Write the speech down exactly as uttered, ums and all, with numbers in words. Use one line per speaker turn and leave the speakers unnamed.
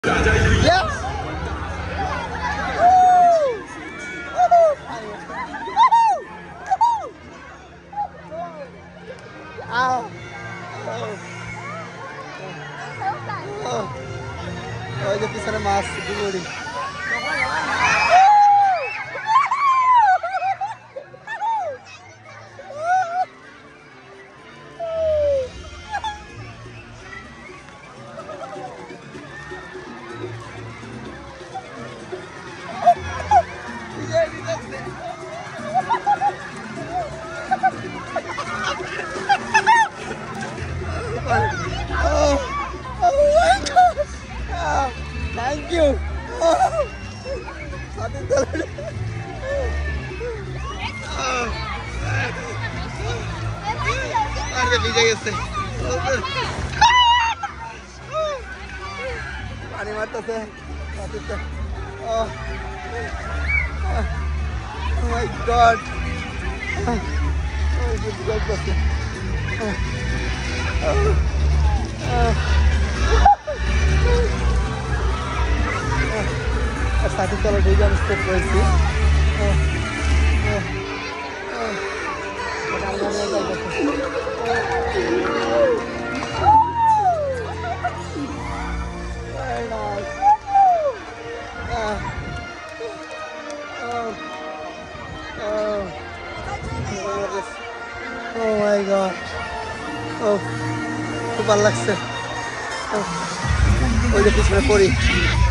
Yes! Ow! Oh. Oh. Oh, ito pisan na mas siguro. Oh, oh my God! Oh, thank you. Oh, satu telur. Oh, ada bijak ese. Pani mata se, satu te. Oh, oh my God! Oh, this is good. Oh. Oh. Satu kalau dia jam step berisi, benar-benar bagus. Very nice. Oh, oh my God. Oh, খুব ভালো লাগছে। ওই যে পিছনে পড়ি।